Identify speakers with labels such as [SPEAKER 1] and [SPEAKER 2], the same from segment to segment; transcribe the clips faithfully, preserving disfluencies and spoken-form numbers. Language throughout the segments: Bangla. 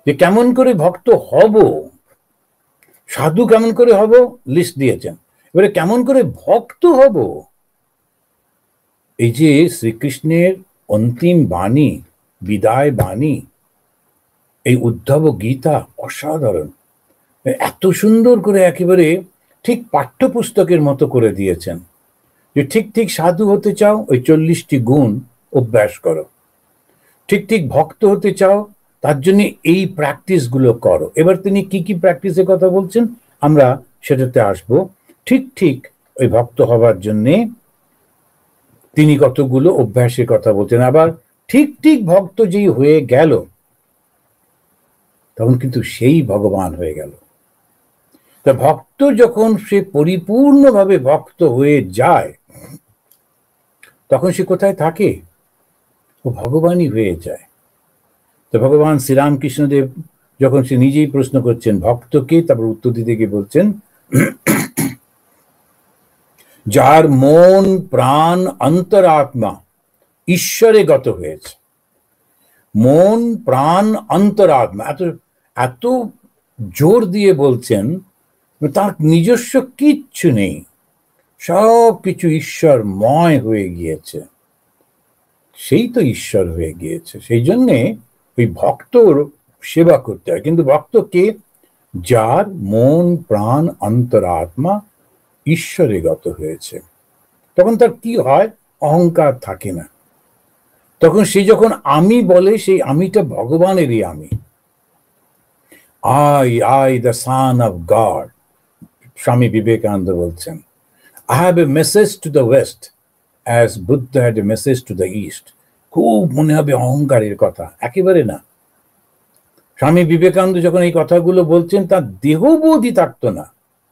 [SPEAKER 1] যে কেমন করে ভক্ত হব, সাধু কেমন করে হব লিস্ট দিয়েছেন, এবারে কেমন করে ভক্ত হব, এই যে শ্রীকৃষ্ণের অন্তিম বাণী, বিদায় বাণী, এই উদ্ধব গীতা অসাধারণ, এত সুন্দর করে একেবারে ঠিক পাঠ্যপুস্তকের মতো করে দিয়েছেন যে ঠিক ঠিক সাধু হতে চাও ওই চল্লিশটি গুণ অভ্যাস করো, ঠিক ঠিক ভক্ত হতে চাও তার জন্য এই প্র্যাকটিস গুলো করো। এবার তিনি কি কি প্র্যাকটিসের কথা বলছেন আমরা সেটাতে আসব। ঠিক ঠিক ওই ভক্ত হবার জন্যে তিনি কতগুলো অভ্যাসের কথা বলছেন। আবার ঠিক ঠিক ভক্ত যেই হয়ে গেল তখন কিন্তু সেই ভগবান হয়ে গেল। তা ভক্ত যখন সে পরিপূর্ণভাবে ভক্ত হয়ে যায় তখন সে কোথায় থাকে? ও ভগবানই হয়ে যায়। তো ভগবান শ্রীরামকৃষ্ণদেব যখন সে নিজেই প্রশ্ন করছেন ভক্তকে, তারপর উত্তর দিতে গিয়ে বলছেন যার মন প্রাণ অন্তরাত্মা ঈশ্বরে গত হয়েছে। মন প্রাণ অন্তরাত্মা এত এত জোর দিয়ে বলছেন, তার নিজস্ব কিচ্ছু নেই, সব কিছু ঈশ্বরময় হয়ে গিয়েছে, সেই তো ঈশ্বর হয়ে গিয়েছে। সেই জন্যে ওই ভক্তর সেবা করতে হয়। কিন্তু ভক্তকে যার মন প্রাণ অন্তরাত্মা ঈশ্বরে গত হয়েছে, তখন তার কি হয়? অহংকার থাকে না। তখন সে যখন আমি বলে সেই আমিটা ভগবানেরই আমি। I I the son of God, Swami Vivekananda বলছেন I have a message to the west as Buddha had a message to the east. খুব মনে হবে অহংকারের কথা, একেবারে না। স্বামী বিবেকানন্দ যখন এই কথাগুলো বলছেন তার দেহবোধই থাকতো না,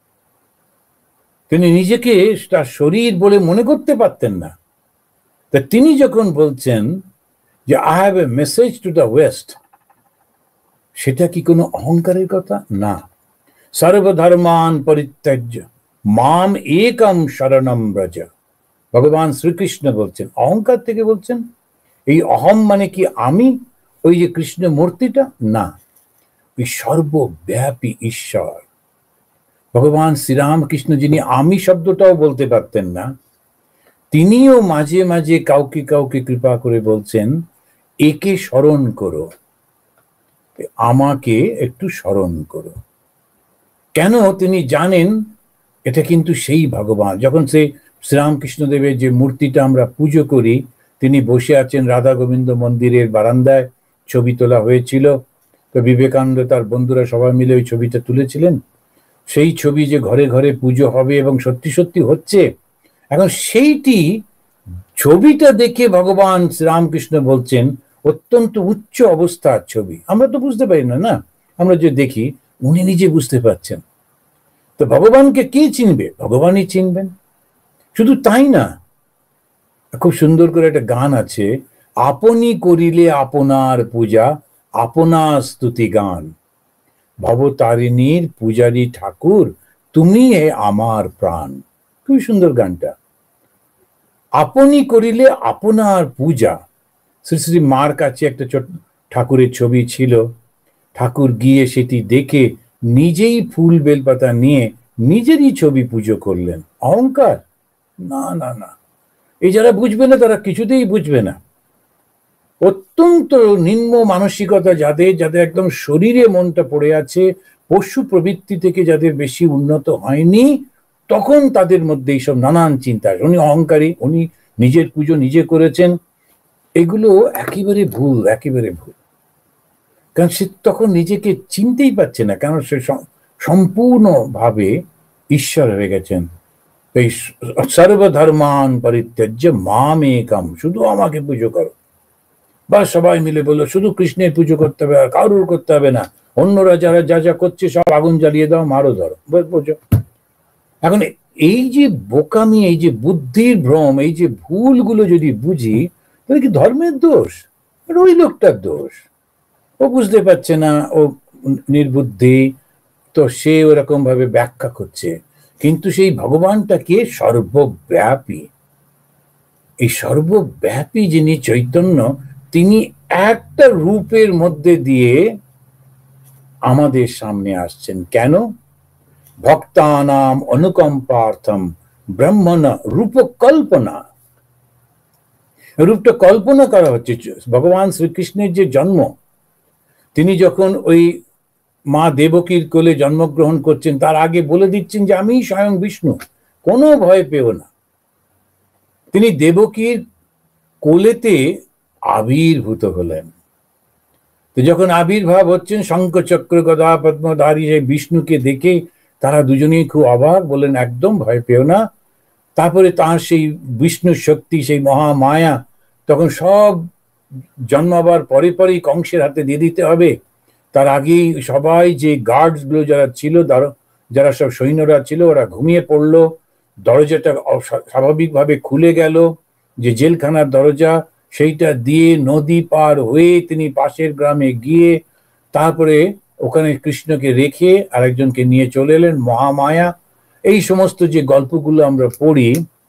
[SPEAKER 1] তিনি নিজেকে তার শরীর বলে মনে করতে পারতেন না। তা তিনি যখন বলছেন যে I have a message to the west, সেটা কি কোনো অহংকারের কথা? না। সর্বধর্মান পরিত্যাজ্য মাম একম শরণম ব্রজ, ভগবান শ্রীকৃষ্ণ বলছেন, অহংকার থেকে বলছেন। এই অহম মানে কি আমি, ওই যে কৃষ্ণ মূর্তিটা না, ওই সর্বব্যাপী ঈশ্বর। ভগবান শ্রীরামকৃষ্ণ যিনি আমি শব্দটাও বলতে পারতেন না, তিনিও মাঝে মাঝে কাউকে কাউকে কৃপা করে বলছেন একে স্মরণ করো, আমাকে একটু স্মরণ করো। কেন? তিনি জানেন এটা কিন্তু সেই ভগবান। যখন সে শ্রীরামকৃষ্ণদেবের যে মূর্তিটা আমরা পুজো করি, তিনি বসে আছেন রাধা গোবিন্দ মন্দিরের বারান্দায়, ছবি তোলা হয়েছিল, তো বিবেকানন্দ তার বন্ধুরা সবাই মিলে ওই ছবিটা তুলেছিলেন। সেই ছবি যে ঘরে ঘরে পুজো হবে এবং সত্যি সত্যি হচ্ছে, এখন সেইটি ছবিটা দেখে ভগবান শ্রীরামকৃষ্ণ বলছেন অত্যন্ত উচ্চ অবস্থার ছবি, আমরা তো বুঝতে পারি না, না আমরা যে দেখি, উনি নিজে বুঝতে পারছেন। তো ভগবানকে কে চিনবে? ভগবানই চিনবেন। শুধু তাই না, খুব সুন্দর করে একটা গান আছে, আপনি করিলে আপনার পূজা আপনার স্তুতি গান, ভবতারিণীর পূজারী ঠাকুর তুমি হে আমার প্রাণ। খুব সুন্দর গানটা। আপনি করিলে আপনার পূজা। শ্রী শ্রী মার কাছে একটা ছোট ঠাকুরের ছবি ছিল, ঠাকুর গিয়ে সেটি দেখে নিজেই ফুল বেলপাতা নিয়ে নিজেরই ছবি পুজো করলেন। অহংকার? না না না, এই যারা বুঝবে না তারা কিছুতেই বুঝবে না। অত্যন্ত নিম্ন মানসিকতা যাদের, যাদের একদম শরীরে মনটা পড়ে আছে, পশু প্রবৃত্তি থেকে যাদের বেশি উন্নত হয়নি, তখন তাদের মধ্যে এইসব নানান চিন্তা। উনি অহংকারী, উনি নিজের পুজো নিজে করেছেন, এগুলো একেবারে ভুল, একেবারে ভুল। কারণ সে তখন নিজেকে চিনতেই পারছে না, কারণ সে সম্পূর্ণভাবে ঈশ্বর হয়ে গেছেন। এই সর্বধর্মান পরিত্যাজ্য মাম একম, শুধু আমাকে পুজো করো। বা সবাই মিলে বললো শুধু কৃষ্ণের পুজো করতে হবে, আর কারুর করতে হবে না, অন্যরা যারা যা যা করছে সব আগুন জ্বালিয়ে দাও, মারো ধরো, বুঝো। এখন এই যে বোকামি, এই যে বুদ্ধির ভ্রম, এই যে ভুলগুলো যদি বুঝি, তাহলে কি ধর্মের দোষ? ওই লোকটার দোষ, ও বুঝতে পারছে না, ও নির্বুদ্ধি, তো সে ওরকম ভাবে ব্যাখ্যা করছে। কিন্তু সেই ভগবানটাকে সর্বব্যাপী, এই সর্বব্যাপী যিনি চৈতন্য, তিনি একটা রূপের মধ্যে দিয়ে আমাদের সামনে আসছেন। কেন? ভক্তানাম অনুকম্পার্থম ব্রহ্মণ রূপকল্পনা। রূপটা কল্পনা করা হচ্ছে। ভগবান শ্রীকৃষ্ণের যে জন্ম, তিনি যখন ওই মা দেবকীর কোলে জন্মগ্রহণ করছেন, তার আগে বলে দিচ্ছেন যে আমি স্বয়ং বিষ্ণু, কোনো ভয় পেও না। তিনি দেবকীর কোলেতে আবির্ভূত হলেন। তো যখন আবির্ভাব হচ্ছেন, শঙ্খ চক্র গদা পদ্মধারী সেই বিষ্ণুকে দেখে তারা দুজনেই খুব অবাক, বলেন একদম ভয় পেও না। তারপরে তার সেই বিষ্ণু শক্তি, সেই মহামায়া, তখন সব জন্মাবার পরে পরেই কংসের হাতে দিয়ে দিতে হবে। তার আগেই সবাই যে গার্ডস গুলো যারা ছিল, যারা সব সৈন্যরা ছিল, ওরা ঘুমিয়ে পড়লো। দরজাটা স্বাভাবিকভাবে খুলে গেল, যে জেলখানার দরজা, সেইটা দিয়ে নদী পার হয়ে তিনি পাশের গ্রামে গিয়ে তারপরে ওখানে কৃষ্ণকে রেখে আরেকজনকে নিয়ে চলে এলেন, মহামায়া। এই সমস্ত যে গল্পগুলো আমরা পড়ি,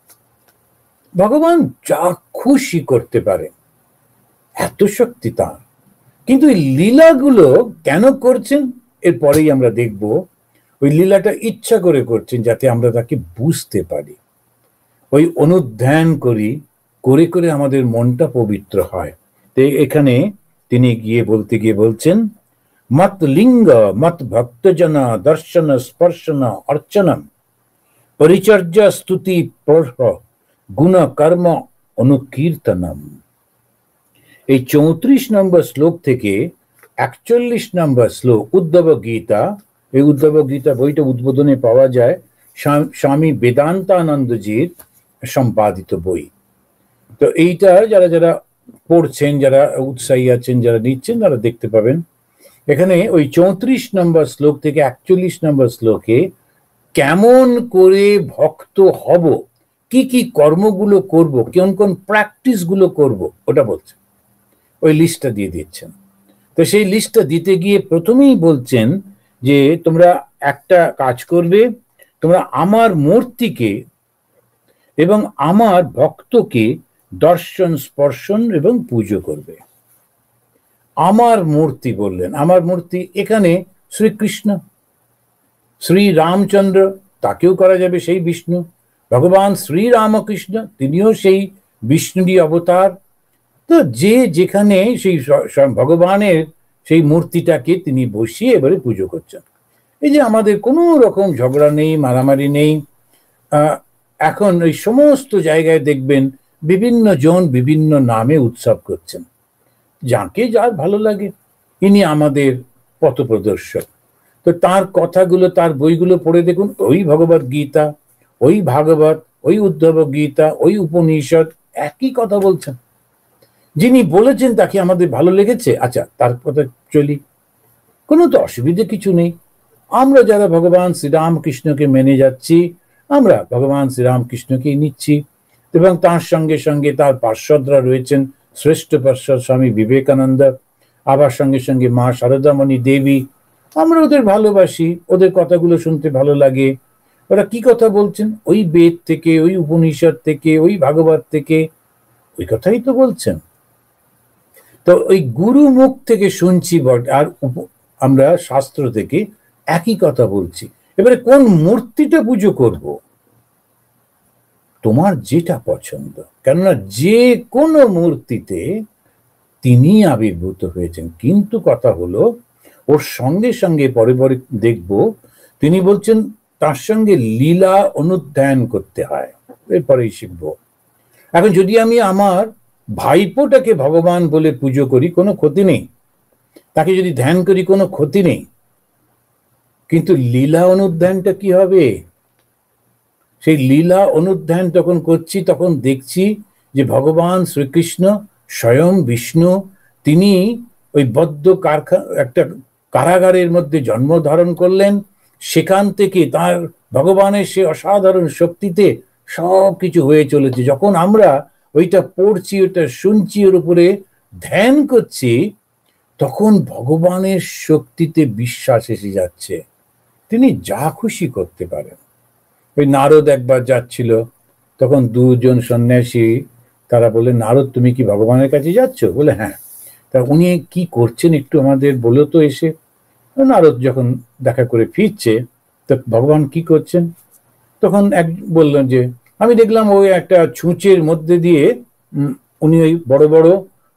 [SPEAKER 1] ভগবান যা খুশি করতে পারে, এত শক্তি তার। কিন্তু এই লীলাগুলো কেন করছেন এরপরেই আমরা দেখব। ওই লীলাটা ইচ্ছা করে করছেন যাতে আমরা তাকে বুঝতে পারি, ওই অনুধ্যান করি, করে করে আমাদের মনটা পবিত্র হয়। তো এখানে তিনি গিয়ে বলতে গিয়ে বলছেন, মত লিঙ্গ মত ভক্তজনা দর্শন স্পর্শন অর্চনম পরিচর্যা স্তুতি প্রহ গুণ কর্ম অনুকীর্তনম। এই চৌত্রিশ নম্বর শ্লোক থেকে একচল্লিশ নম্বর শ্লোক উদ্ধব গীতা, এই উদ্ধব গীতা বইটা উদ্বোধনে পাওয়া যায়, স্বামী বেদান্তানন্দজির সম্পাদিত বই। তো এইটা যারা যারা পড়ছেন, যারা উৎসাহী আছেন, যারা নিচ্ছেন, তারা দেখতে পাবেন। এখানে ওই চৌত্রিশ নম্বর শ্লোক থেকে একচল্লিশ নম্বর শ্লোকে কেমন করে ভক্ত হব, কি কি কর্মগুলো করব, কোন কোন প্র্যাকটিস গুলো করব, ওটা বলছেন, ওই লিস্টটা দিয়ে দিচ্ছেন। তো সেই লিস্টটা দিতে গিয়ে প্রথমেই বলছেন যে তোমরা একটা কাজ করবে, তোমরা আমার মূর্তিকে এবং আমার ভক্তকে দর্শন স্পর্শন এবং পুজো করবে। আমার মূর্তি বললেন, আমার মূর্তি এখানে শ্রীকৃষ্ণ, শ্রী রামচন্দ্র, তাকেও করা যাবে সেই বিষ্ণু। ভগবান শ্রী রামকৃষ্ণ, তিনিও সেই বিষ্ণুরই অবতার। তো যে যেখানে সেই ভগবানের সেই মূর্তিটাকে তিনি বসিয়ে এবারে পুজো করছেন। এই যে আমাদের কোনো রকম ঝগড়া নেই, মারামারি নেই। আহ এখন ওই সমস্ত জায়গায় দেখবেন বিভিন্ন জন বিভিন্ন নামে উৎসব করছেন, যাকে যার ভালো লাগে। ইনি আমাদের পথপ্রদর্শক। তো তার কথাগুলো, তার বইগুলো পড়ে দেখুন, ওই ভগবত গীতা, ওই ভাগবত, ওই উদ্ধব গীতা, ওই উপনিষদ একই কথা বলছেন। যিনি বলেছেন তাকে আমাদের ভালো লেগেছে, আচ্ছা তার কথা চলি, কোনো তো অসুবিধে কিছু নেই। আমরা যারা ভগবান শ্রীরামকৃষ্ণকে মেনে যাচ্ছি, আমরা ভগবান শ্রীরামকৃষ্ণকেই নিচ্ছি, এবং তার সঙ্গে সঙ্গে তার পার্শ্বদরা রয়েছেন, শ্রেষ্ঠ পার্শ্বদ স্বামী বিবেকানন্দ, আবার সঙ্গে সঙ্গে মা শারদামণি দেবী। আমরা ওদের ভালোবাসি, ওদের কথাগুলো শুনতে ভালো লাগে। ওরা কি কথা বলছেন, ওই বেদ থেকে, ওই উপনিষদ থেকে, ওই ভাগবত থেকে, ওই কথাই তো বলছেন। তো ওই গুরু মুখ থেকে শুনছি বট, আর আমরা শাস্ত্র থেকে একই কথা বলছি। এবারে কোন মূর্তিটা পুজো করব, তোমার যেটা পছন্দ, কেননা যে কোনো মূর্তিতে তিনি আবির্ভূত হয়েছেন। কিন্তু কথা হলো, ওর সঙ্গে সঙ্গে পরে পরে দেখব তিনি বলছেন তার সঙ্গে লীলা অনুধ্যান করতে হয়, এরপরেই শিখব। এখন যদি আমি আমার ভাইপোটাকে ভগবান বলে পুজো করি, কোনো ক্ষতি নেই, তাকে যদি ধ্যান করি কোনো ক্ষতি নেই, কিন্তু লীলা অনুধ্যানটা কি হবে? সেই লীলা অনুধ্যান যখন করছি, তখন দেখছি যে ভগবান শ্রীকৃষ্ণ স্বয়ং বিষ্ণু, তিনি ওই বদ্ধ কারখানা, একটা কারাগারের মধ্যে জন্ম ধারণ করলেন। সেখান থেকে তার ভগবানের সে অসাধারণ শক্তিতে সব কিছু হয়ে চলেছে। যখন আমরা ওইটা পড়ছি, ওইটা শুনছি, ওর উপরে ধ্যান করছি, তখন ভগবানের শক্তিতে বিশ্বাস এসে যাচ্ছে, তিনি যা খুশি করতে পারেন। ওই নারদ একবার যাচ্ছিল, তখন দুজন সন্ন্যাসী, তারা বলে, নারদ তুমি কি ভগবানের কাছে যাচ্ছ? বলে হ্যাঁ। তা উনি কি করছেন একটু আমাদের বলো তো এসে। নারদ যখন দেখা করে ফিরছে, তো ভগবান কি করছেন, তখন এক বললেন যে আমি দেখলাম ওই একটা ছুঁচের মধ্যে দিয়ে উনি ওই বড় বড়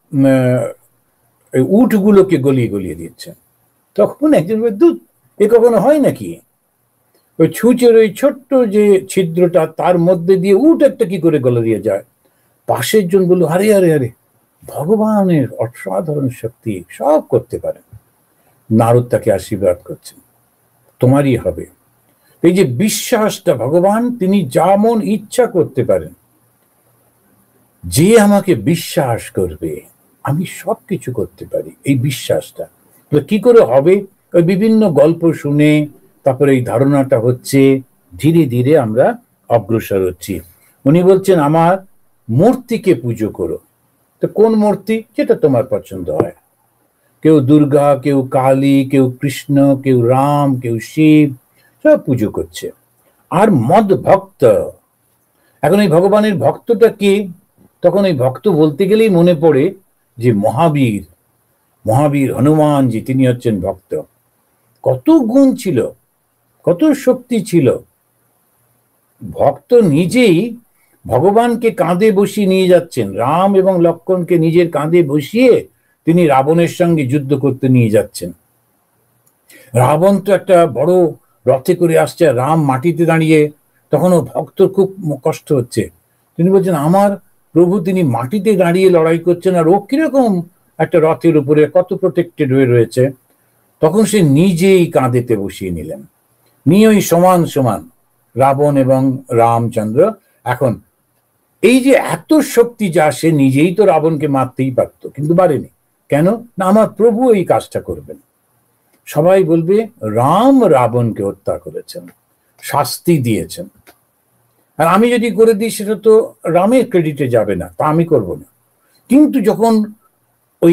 [SPEAKER 1] উটগুলোকে গলিয়ে গলিয়ে দিচ্ছেন। তখন একজন দুধ এ কখনো হয় নাকি, ওই ছুঁচের ওই ছোট্ট যে ছিদ্রটা তার মধ্যে দিয়ে উট একটা কি করে গলে দিয়ে যায়। পাশের জন বলল আরে আরে আরে ভগবানের অসাধারণ শক্তি, সব করতে পারেন। নারদ তাকে আশীর্বাদ করছেন, তোমারই হবে। এই যে বিশ্বাসটা, ভগবান তিনি যেমন ইচ্ছা করতে পারেন, যে আমাকে বিশ্বাস করবে আমি সবকিছু করতে পারি, এই বিশ্বাসটা কি করে হবে, ওই বিভিন্ন গল্প শুনে তারপরে এই ধারণাটা হচ্ছে, ধীরে ধীরে আমরা অগ্রসর হচ্ছি। উনি বলছেন আমার মূর্তিকে পুজো করো। তো কোন মূর্তি, যেটা তোমার পছন্দ হয়, কেউ দুর্গা, কেউ কালী, কেউ কৃষ্ণ, কেউ রাম, কেউ শিব, সব পুজো করছে। আর মদ ভক্ত, এখন এই ভগবানের ভক্তটা কি, তখন এই ভক্ত বলতে গেলেই মনে পড়ে যে মহাবীর, মহাবীর হনুমানজি তিনি হচ্ছেন ভক্ত। কত গুণ ছিল, কত শক্তি ছিল। ভক্ত নিজেই ভগবানকে কাঁধে বসিয়ে নিয়ে যাচ্ছেন, রাম এবং লক্ষ্মণকে নিজের কাঁধে বসিয়ে তিনি রাবণের সঙ্গে যুদ্ধ করতে নিয়ে যাচ্ছেন। রাবণ তো একটা বড় রথে করে আসছে, রাম মাটিতে দাঁড়িয়ে, তখনও ভক্ত খুব কষ্ট হচ্ছে। তিনি বলছেন আমার প্রভু তিনি মাটিতে দাঁড়িয়ে লড়াই করছেন, আর ও কিরকম একটা রথের উপরে কত প্রোটেক্টেড হয়ে রয়েছে। তখন সে নিজেই কাঁধেতে বসিয়ে নিলেন, নিয়ে ওই সমান সমান রাবণ এবং রামচন্দ্র। এখন এই যে এত শক্তি যা, সে নিজেই তো রাবণকে মারতেই পারত, কিন্তু পারেনি। কেন না, আমার প্রভু এই কাজটা করবেন। সবাই বলবে রাম রাবণকে হত্যা করেছেন, শাস্তি দিয়েছেন, আর আমি যদি করে দিই সেটা তো রামের ক্রেডিটে যাবে না, তা আমি করব না। কিন্তু যখন ওই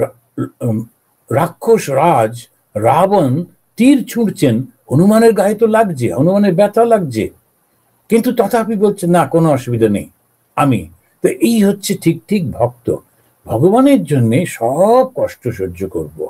[SPEAKER 1] রাক্ষস রাজ রাবণ তীর ছুঁড়ছেন, হনুমানের গায়ে তো লাগছে, হনুমানের ব্যথা লাগছে, কিন্তু তথাপি বলছে না কোনো অসুবিধা নেই আমি। তো এই হচ্ছে ঠিক ঠিক ভক্ত, ভগবানের জন্য সব কষ্ট সহ্য করব।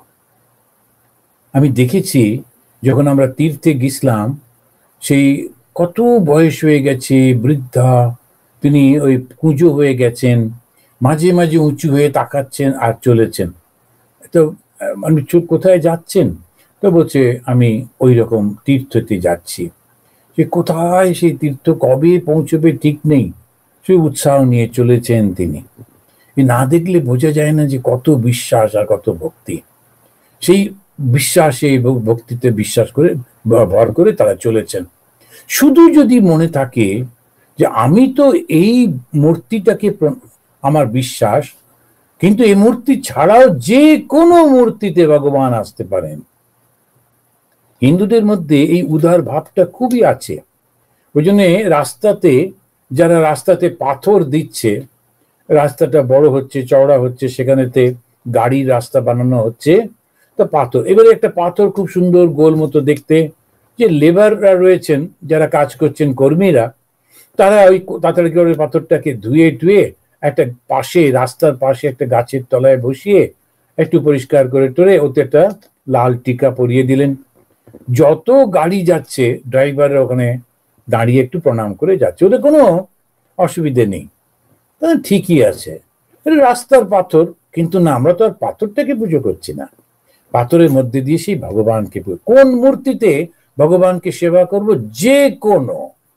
[SPEAKER 1] আমি দেখেছি যখন আমরা তীর্থে গেছিলাম, সেই কত বয়স হয়ে গেছে বৃদ্ধা, তিনি ওই কুঁজো হয়ে গেছেন, মাঝে মাঝে উঁচু হয়ে তাকাচ্ছেন আর চলেছেন। তো মানে কোথায় যাচ্ছেন, তো বলছে আমি ওই রকম তীর্থতে যাচ্ছি। সে কোথায় সেই তীর্থ কবে পৌঁছবে ঠিক নেই, সে উৎসাহ নিয়ে চলেছেন তিনি। না দেখলে বোঝা যায় না যে কত বিশ্বাস আর কত ভক্তি। সেই বিশ্বাসে ভক্তিতে বিশ্বাস করে ভর করে তারা চলেছেন। শুধু যদি মনে থাকে যে আমি তো এই মূর্তিটাকে আমার বিশ্বাস, কিন্তু এই মূর্তি ছাড়াও যে কোনো মূর্তিতে ভগবান আসতে পারেন। হিন্দুদের মধ্যে এই উদার ভাবটা খুবই আছে। ওই জন্য রাস্তাতে যারা রাস্তাতে পাথর দিচ্ছে, রাস্তাটা বড় হচ্ছে, চওড়া হচ্ছে, সেখানেতে গাড়ির রাস্তা বানানো হচ্ছে, তো পাথর, এবারে একটা পাথর খুব সুন্দর গোল মতো দেখতে, যে লেবাররা রয়েছেন যারা কাজ করছেন কর্মীরা, তারা ওই তাড়াতাড়ি করে পাথরটাকে ধুয়ে টুয়ে একটা পাশে, রাস্তার পাশে একটা গাছের তলায় বসিয়ে একটু পরিষ্কার করে টোরে ওতে একটা লাল টিকা পরিয়ে দিলেন। যত গাড়ি যাচ্ছে ড্রাইভাররা ওখানে দাঁড়িয়ে একটু প্রণাম করে যাচ্ছে, ওদের কোনো অসুবিধে নেই, ঠিকই আছে, রাস্তার পাথর। কিন্তু না, আমরা তো আর পাথরটাকে পুজো করছি না, পাথরের মধ্যে দিয়ে সেই ভগবানকে, কোন মূর্তিতে ভগবানকে সেবা করব, যে কোনো।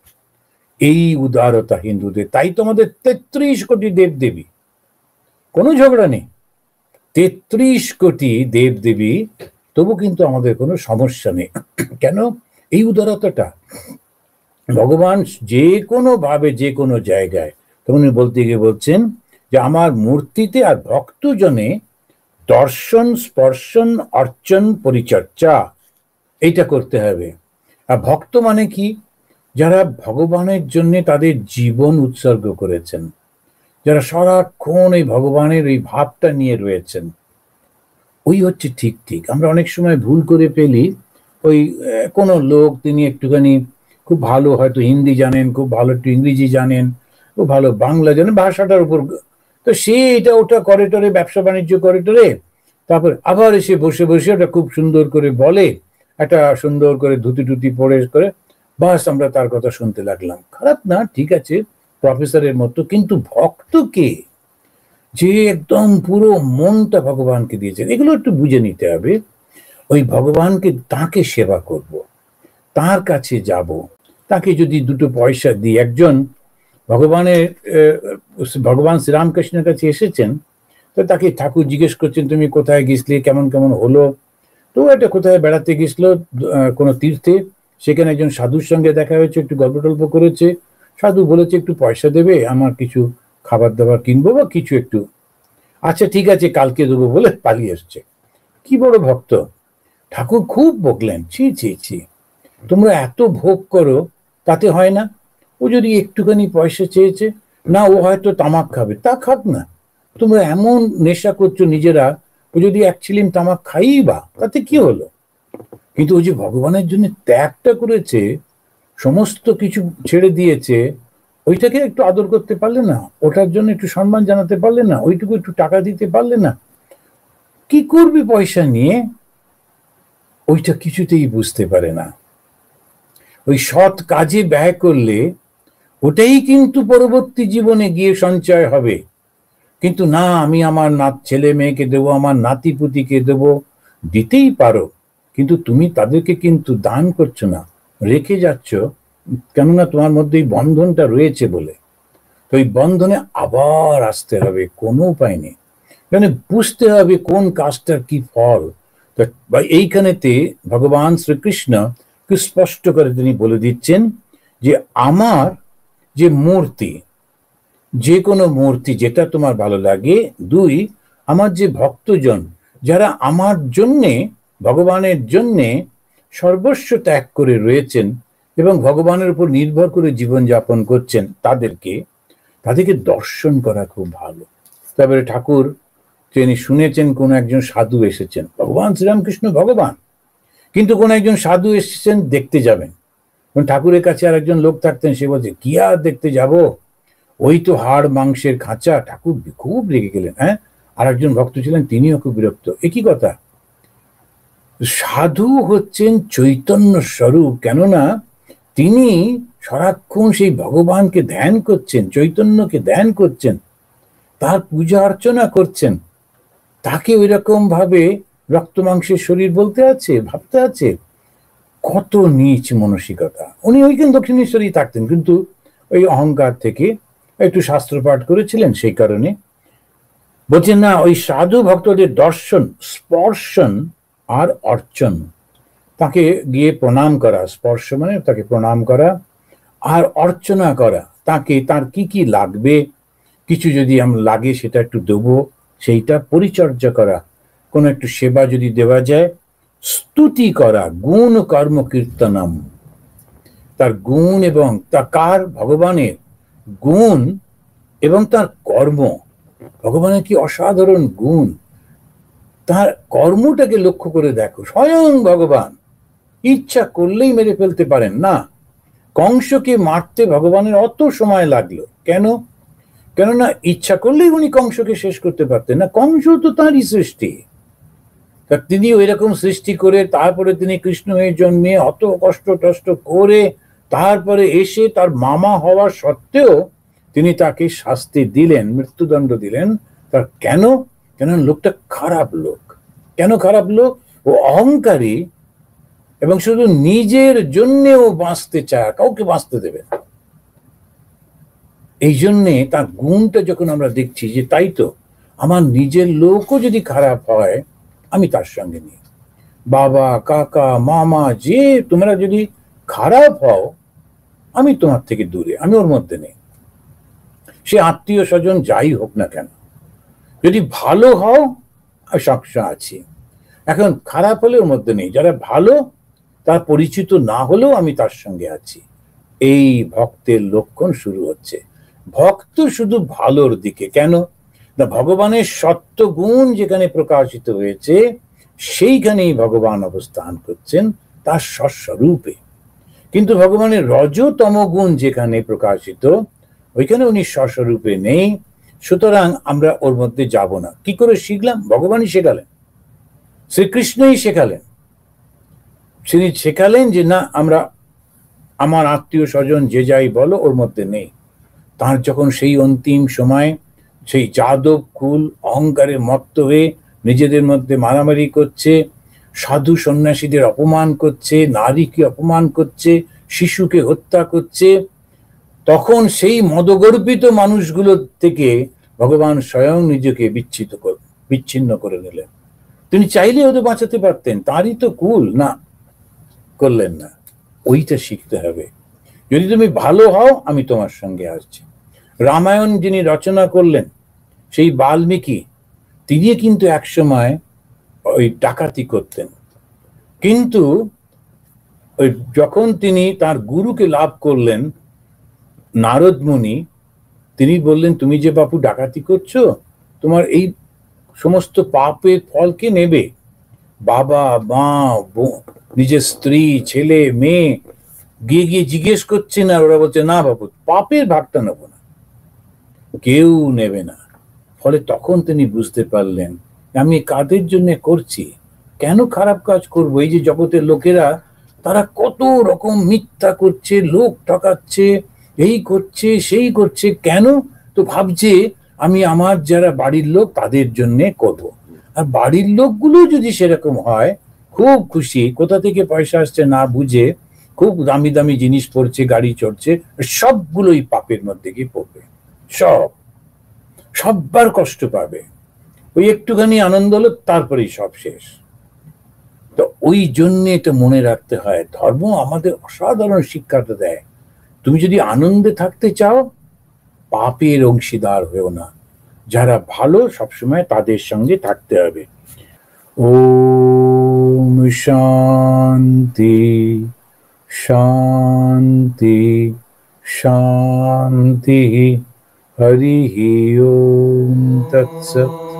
[SPEAKER 1] এই উদারতা হিন্দুদের, তাই তো আমাদের তেত্রিশ কোটি দেব দেবী, কোনো ঝগড়া নেই, তেত্রিশ কোটি দেব দেবী, তবু কিন্তু আমাদের কোনো সমস্যা নেই। কেন, এই উদারতাটা। ভগবান যে কোনো ভাবে যে কোনো জায়গায়, তখন বলতে গিয়ে বলছেন যে আমার মূর্তিতে আর ভক্তজনে দর্শন, স্পর্শন, অর্চন, পরিচর্যা, এইটা করতে হবে। আর ভক্ত মানে কি, যারা ভগবানের জন্য তাদের জীবন উৎসর্গ করেছেন, যারা সারাক্ষণ এই ভগবানের এই ভাবটা নিয়ে রয়েছেন, ওই হচ্ছে ঠিক ঠিক। আমরা অনেক সময় ভুল করে ফেলি, ওই কোনো লোক তিনি একটুখানি খুব ভালো হয়তো হিন্দি জানেন, খুব ভালো একটু ইংরেজি জানেন, খুব ভালো বাংলা জানেন, ভাষাটার উপর, তো সে এটা ওটা করে টরে, ব্যবসা বাণিজ্য করে টরে, তারপর আবার এসে বসে বসে ওটা খুব সুন্দর করে বলে, একটা সুন্দর করে ধুতি টুতি পরে করে, বাস আমরা তার কথা শুনতে লাগলাম। খারাপ না, ঠিক আছে, প্রফেসরের মতো। কিন্তু ভক্তকে যে একদম পুরো মনটা ভগবানকে দিয়েছেন, এগুলো একটু বুঝে নিতে হবে। ওই ভগবানকে, তাকে সেবা করব, তার কাছে যাব, তাকে যদি দুটো পয়সা দিই। একজন ভগবানের ভগবান শ্রীরামকৃষ্ণের কাছে এসেছেন, তো তাকে ঠাকুর জিজ্ঞেস করছেন তুমি কোথায় গেছলে, কেমন কেমন হলো। তো একটা কোথায় বেড়াতে গেছিল কোনো তীর্থে, সেখানে একজন সাধুর সঙ্গে দেখা হয়েছে, একটু গল্প টল্প করেছে। সাধু বলেছে একটু পয়সা দেবে, আমার কিছু খাবার দাবার কিনবো বা কিছু একটু। আচ্ছা ঠিক আছে, কালকে দেবো বলে পালিয়ে এসছে। কি বড় ভক্ত! ঠাকুর খুব বকলেন, ছি ছি ছি, তোমরা এত ভোগ করো, তাতে হয় না? ও যদি একটুখানি পয়সা চেয়েছে, না ও হয়তো তামাক খাবে, তা খাক না, তোমরা এমন নেশা করছো নিজেরা। ও যদি এক চিলিম তামাক খাই বা, তাতে কি হলো? কিন্তু ও যে ভগবানের জন্য ত্যাগটা করেছে, সমস্ত কিছু ছেড়ে দিয়েছে, ওইটাকে একটু আদর করতে পারলে না? ওটার জন্য একটু সম্মান জানাতে পারলে না? ওইটুকু একটু টাকা দিতে পারলে না? কি করবি পয়সা নিয়ে? ওইটা কিছুতেই বুঝতে পারে না। ওই সৎ কাজে ব্যয় করলে ওটাই কিন্তু পরবর্তী জীবনে গিয়ে সঞ্চয় হবে। কিন্তু না, আমি আমার নাত ছেলে মেয়েকে দেবো, আমার নাতি পুতিকে দেবো, দিতেই পারো, কিন্তু তুমি তাদেরকে কিন্তু দান করছো না, রেখে যাচ্ছ, কেননা তোমার মধ্যে এই বন্ধনটা রয়েছে বলে। তো এই বন্ধনে আবার আসতে হবে, কোনো উপায় নেই। মানে বুঝতে হবে কোন কাজটার কি ফল। এইখানেতে ভগবান শ্রীকৃষ্ণ কি স্পষ্ট করে তিনি বলে দিচ্ছেন যে আমার যে মূর্তি, যে কোনো মূর্তি যেটা তোমার ভালো লাগে, দুই আমার যে ভক্তজন যারা আমার জন্যে, ভগবানের জন্যে সর্বস্ব ত্যাগ করে রয়েছেন এবং ভগবানের উপর নির্ভর করে জীবনযাপন করছেন, তাদেরকে তাদেরকে দর্শন করা খুব ভালো। তারপরে ঠাকুর তিনি শুনেছেন কোন একজন সাধু এসেছেন, ভগবান শ্রীরামকৃষ্ণ ভগবান, কিন্তু কোন একজন সাধু এসেছেন দেখতে যাবেন। ঠাকুরের কাছে আর একজন লোক থাকতেন, সে বলছে কি আর দেখতে যাব, ওই তো হাড় মাংসের খাঁচা। ঠাকুর খুব রেগে গেলেন। হ্যাঁ, আর একজন ভক্ত ছিলেন, তিনিও খুব বিরক্ত। একই কথা, সাধু হচ্ছেন চৈতন্য স্বরূপ, কেননা তিনি সারাক্ষণ সেই ভগবানকে ধ্যান করছেন, চৈতন্যকে ধ্যান করছেন, তার পূজা অর্চনা করছেন। তাকে ওই রকম ভাবে রক্ত মাংসের শরীর বলতে আছে, ভাবতে আছে, কত নীচ মানসিকতা। উনি ওইখানে দক্ষিণেশ্বরেই থাকতেন, কিন্তু ওই অহংকার থেকে একটু শাস্ত্র পাঠ করেছিলেন, সেই কারণে বলছেন না, ওই সাধু ভক্তদের দর্শন, স্পর্শন আর অর্চন, তাকে গিয়ে প্রণাম করা, স্পর্শ মানে তাকে প্রণাম করা, আর অর্চনা করা, তাকে তার কি কি লাগবে, কিছু যদি আমার লাগে সেটা একটু দেবো, সেইটা পরিচর্যা করা, কোনো একটু সেবা যদি দেওয়া যায়, স্তুতি করা, গুণ কর্ম কীর্তনম, তার গুণ এবং তা কার, ভগবানের গুণ এবং তার কর্ম। ভগবানের কি অসাধারণ গুণ, তার কর্মটাকে লক্ষ্য করে দেখো। স্বয়ং ভগবান ইচ্ছা করলেই মেরে ফেলতে পারেন না। কংসকে মারতে ভগবানের অত সময় লাগলো কেন? কেননা ইচ্ছা করলেই উনি কংসকে শেষ করতে পারতেন না, কংস তো তাঁরই সৃষ্টি। তা তিনি ওই রকম সৃষ্টি করে তারপরে তিনি কৃষ্ণ হয়ে জন্মে অত কষ্ট টষ্ট করে তারপরে এসে তার মামা হওয়া সত্ত্বেও তিনি তাকে শাস্তি দিলেন, মৃত্যুদণ্ড দিলেন। তার কেন? কেন লোকটা খারাপ লোক। কেন খারাপ লোক? ও অহংকারী এবং শুধু নিজের জন্যেও বাঁচতে চায়, কাউকে বাঁচতে দেবে না। এই জন্যে তার গুণটা যখন আমরা দেখছি যে তাই তো, আমার নিজের লোকও যদি খারাপ হয় আমি তার সঙ্গে নেই, বাবা কাকা মামা যে তোমরা যদি খারাপ হও আমি তোমার থেকে দূরে, আমি ওর মধ্যে নেই। সে আত্মীয় স্বজন যাই হোক না কেন, যদি ভালো হও আমি সবসময় আছি, এখন খারাপ হলে ওর মধ্যে নেই। যারা ভালো তার পরিচিত না হলেও আমি তার সঙ্গে আছি। এই ভক্তের লক্ষণ শুরু হচ্ছে। ভক্ত শুধু ভালোর দিকে কেন না, ভগবানের সত্য গুণ যেখানে প্রকাশিত হয়েছে সেইখানেই ভগবান অবস্থান করছেন তার স্বস্বরূপে। কিন্তু ভগবানের রজতম গুণ যেখানে প্রকাশিত ওইখানে উনি স্বস্বরূপে নেই, সুতরাং আমরা ওর মধ্যে যাব না। কি করে শিখলাম? ভগবানই শেখালেন। শ্রীকৃষ্ণই শেখালেন, তিনি শেখালেন যে না, আমরা আমার আত্মীয় স্বজন যে যাই বলো ওর মধ্যে নেই। তার যখন সেই অন্তিম সময় সেই যাদব কুল অহংকারে মত্ত হয়ে নিজেদের মধ্যে মারামারি করছে, সাধু সন্ন্যাসীদের অপমান করছে, নারীকে অপমান করছে, শিশুকে হত্যা করছে, তখন সেই মদগর্বিত মানুষগুলো থেকে ভগবান স্বয়ং নিজেকে বিচ্ছিন্ন বিচ্ছিন্ন করে নিলেন। তিনি চাইলে ওদের বাঁচাতে পারতেন, তারই তো কুল, না, করলেন না। ওইটা শিখতে হবে। যদি তুমি ভালো হও আমি তোমার সঙ্গে আসছি। রামায়ণ যিনি রচনা করলেন সেই বাল্মীকি, তিনি কিন্তু একসময় ওই ডাকাতি করতেন, কিন্তু ওই যখন তিনি তার গুরুকে লাভ করলেন নারদ মুনি, তিনি বললেন তুমি যে বাপু ডাকাতি করছো, তোমার এই সমস্ত পাপের ফল কে নেবে? বাবা মা, নিজের স্ত্রী, ছেলে, মেয়ে গিয়ে গিয়ে জিজ্ঞেস করছে না, ওরা বলছে না বাবু, পাপের ভাগটা নেবো না, কেউ নেবে না। ফলে তখন তিনি বুঝতে পারলেন আমি কাদের জন্য করছি, কেন খারাপ কাজ করব? এই যে জগতের লোকেরা তারা কত রকম মিথ্যা করছে, লোক ঠকাচ্ছে, এই করছে সেই করছে, কেন? তো ভাবছে আমি আমার যারা বাড়ির লোক তাদের জন্য করব। আর বাড়ির লোকগুলো যদি সেরকম হয়, খুব খুশি, কোথা থেকে পয়সা আসছে না বুঝে খুব দামি দামি জিনিস পড়ছে, গাড়ি চড়ছে, সবগুলোই পাপের মধ্যে গিয়ে পড়বে, সব সববার কষ্ট পাবে। ওই একটুখানি আনন্দ হলো তারপরেই সব শেষ। তো ওই জন্য এটা মনে রাখতে হয়, ধর্ম আমাদের অসাধারণ শিক্ষাটা দেয়। তুমি যদি আনন্দে থাকতে চাও, পাপের অংশীদার হয়েও না। যারা ভালো সবসময় তাদের সঙ্গে থাকতে হবে। ওম শান্তি শান্তি শান্তি। হরি ওম তৎসৎ।